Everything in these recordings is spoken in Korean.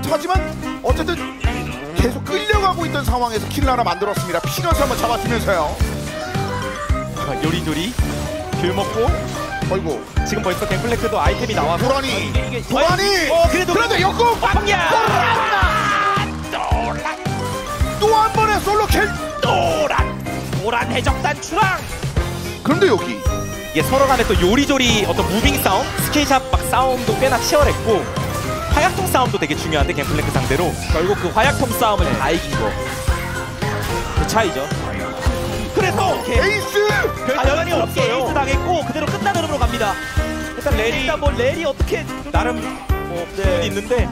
하지만 어쨌든 계속 끌려가고 있던 상황에서 킬을 하나 만들었습니다. 피너스 한번 잡았으면서요. 요리조리 귤 먹고 어이구 지금 벌써 갱플랭크도 아이템이 나와서 도란이 그래도 역공 또 한 번의 솔로킬 도란 해적단 출항. 그런데 여기 이게 서로 간에 또 요리조리 어떤 무빙 싸움, 스케이샵 막 싸움도 꽤나 치열했고 화약통 싸움도 되게 중요한데 갱플랭크 상대로 결국 그 화약통 싸움을 다 이긴 거. 그 차이죠. 그래서 에이스 별단이 없어요. 에이스 당했고 그대로 끝나는 흐름으로 갑니다. 일단 렐이 뭐 렐이 어떻게 나름 네. 있는데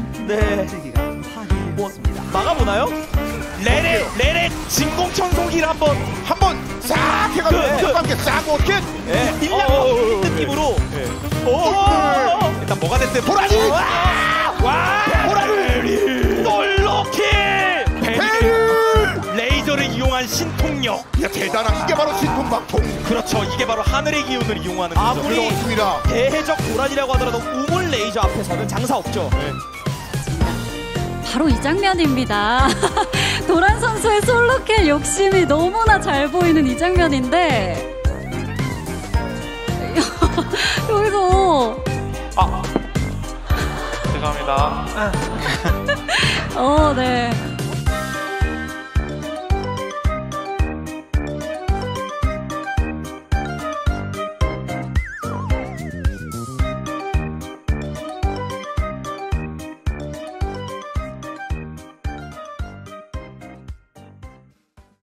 뭐 막아보나요? 렐의 진공청소기를 한번 싹 해가지고 함께 싹 워켓 밀량 느낌으로 일단 뭐가 됐든 도란이 도란이 솔로킬 베릴 레이저를 이용한 신통력. 야 대단한 이게 바로 신통박통 그렇죠. 이게 바로 하늘의 기운을 이용하는 거죠. 아무리 그렇습니다. 대해적 도란이라고 하더라도 우물 레이저 앞에서는 장사 없죠. 바로 이 장면입니다. 도란 선수의 솔로킬 욕심이 너무나 잘 보이는 이 장면인데 여기서 죄송합니다. 네.